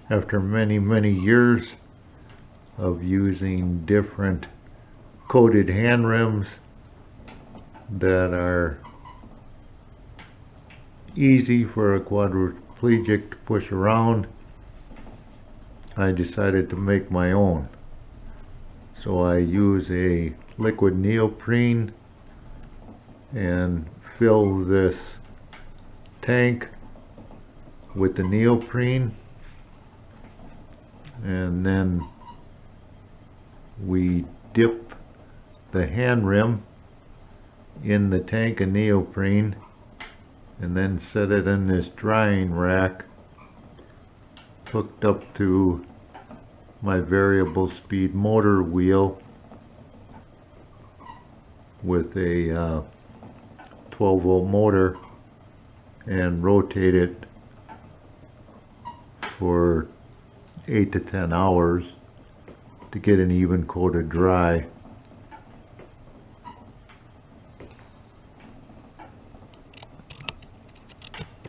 after many years of using different coated hand rims that are easy for a quadriplegic to push around, I decided to make my own. So I use a liquid neoprene and fill this tank with the neoprene, and then we dip the hand rim in the tank of neoprene and then set it in this drying rack hooked up to my variable speed motor wheel with a 12-volt motor, and rotate it for 8 to 10 hours to get an even coat of dry.